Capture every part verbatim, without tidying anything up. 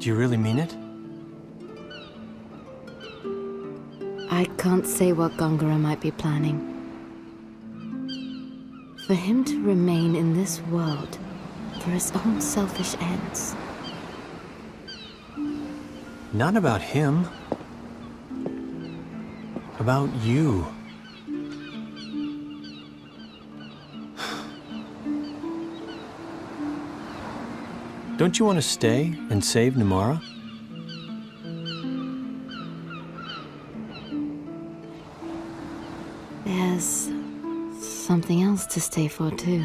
Do you really mean it? I can't say what Gongora might be planning. For him to remain in this world for his own selfish ends. Not about him. About you. Don't you want to stay and save Numara? There's something else to stay for, too.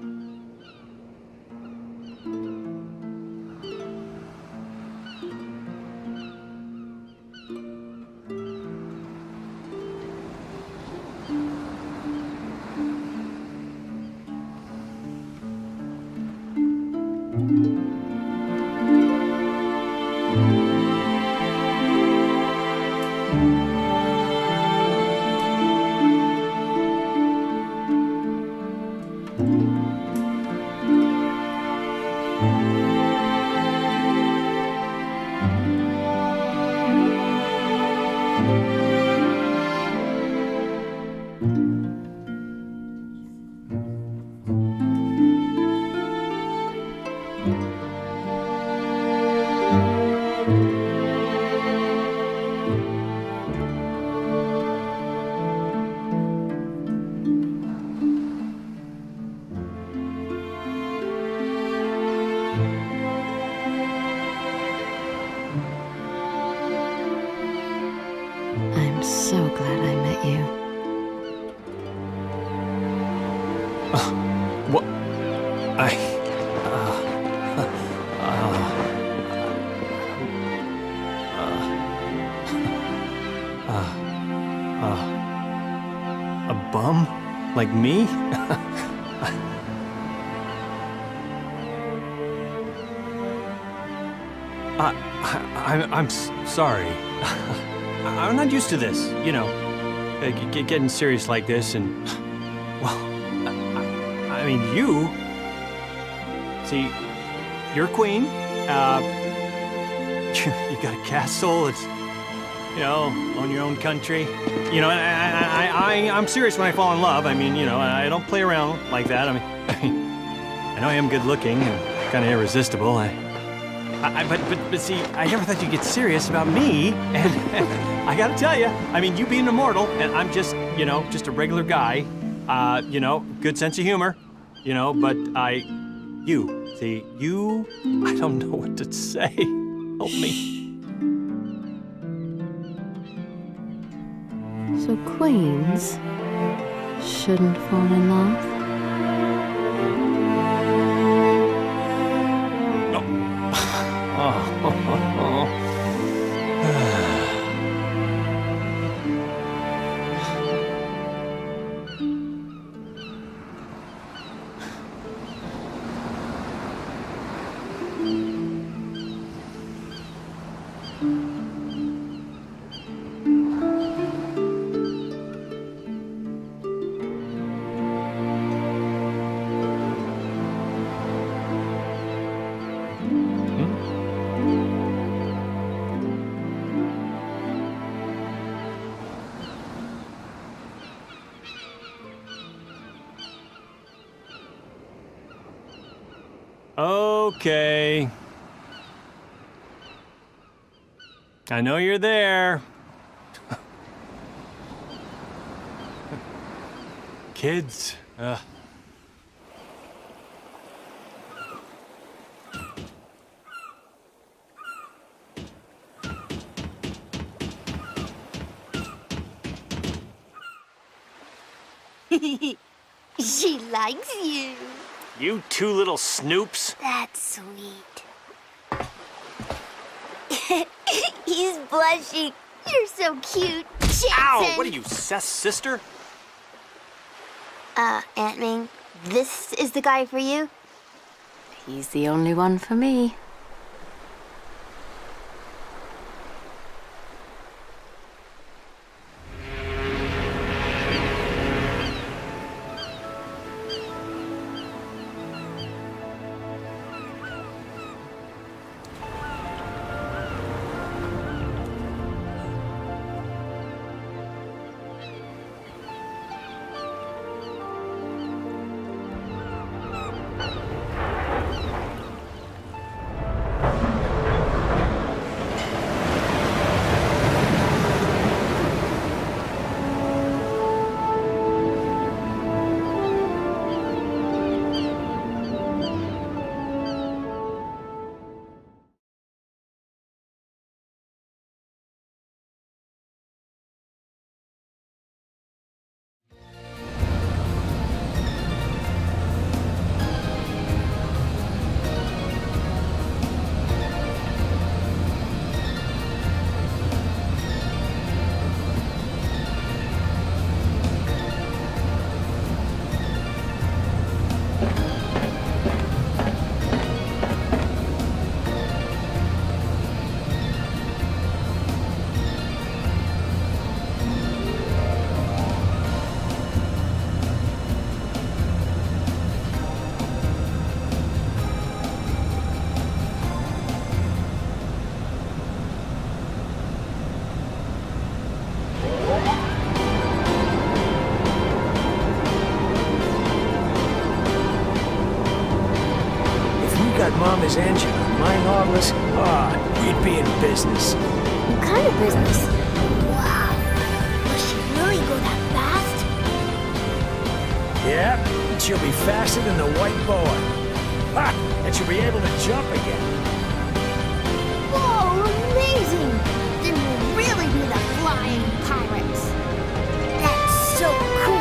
So glad I met you. Uh, what? I... Uh, uh, uh, uh, uh, a bum? Like me? I, I, I'm s sorry. I'm not used to this, you know, uh, get, getting serious like this, and, well, I, I mean, you, see, you're queen, uh, you, you got a castle, it's, you know, own your own country, you know, and I, I, I, I'm serious when I fall in love. I mean, you know, I don't play around like that. I mean, I mean, I know I am good looking and kind of irresistible. I, I, but, but, but see, I never thought you'd get serious about me, and, and I gotta tell you, I mean, you being immortal, and I'm just, you know, just a regular guy, uh, you know, good sense of humor, you know, but I, you, see, you, I don't know what to say. Help me. So queens shouldn't fall in love? Okay. I know you're there. Kids. Uh. She likes you. You two little snoops. That's sweet. He's blushing. You're so cute, Jansen. Ow! What are you, Seth's sister? Uh, Aunt Ming, this is the guy for you? He's the only one for me. regardless, ah, we'd be in business. What kind of business? Wow. Will she really go that fast? Yeah, she'll be faster than the white boa. Ha! And she'll be able to jump again. Whoa, amazing! Then we'll really be the flying pirates. That's so cool.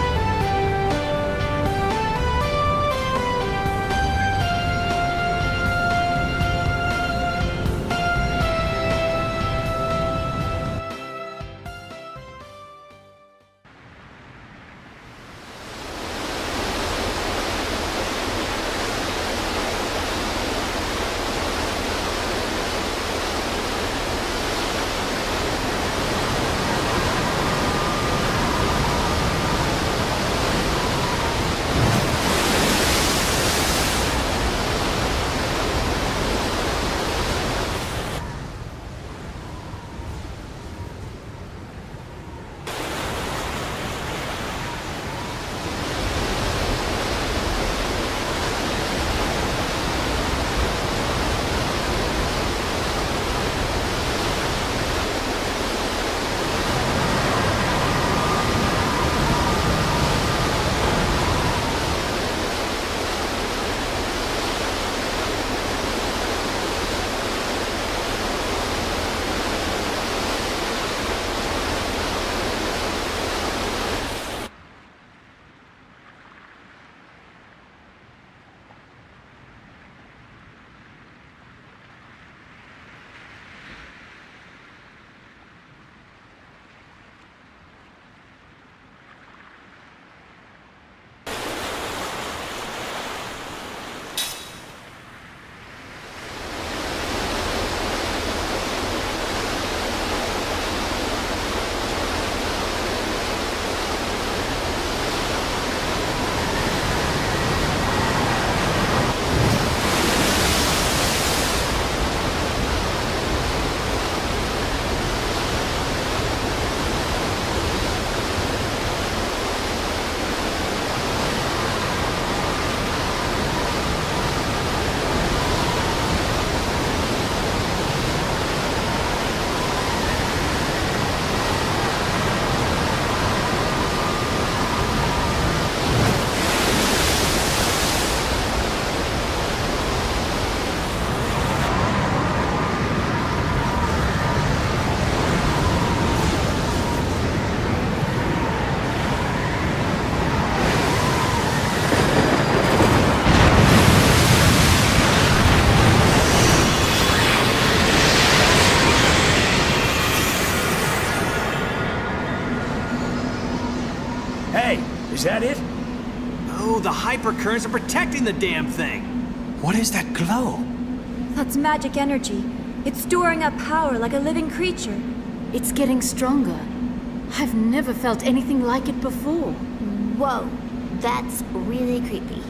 Is that it? Oh, the hypercurrents are protecting the damn thing. What is that glow? That's magic energy. It's storing up power like a living creature. It's getting stronger. I've never felt anything like it before. Whoa, that's really creepy.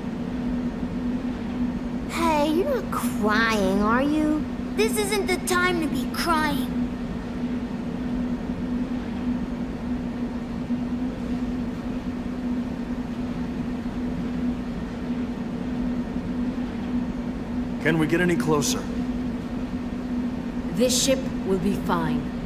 Hey, you're not crying, are you? This isn't the time to be crying. Can we get any closer? This ship will be fine.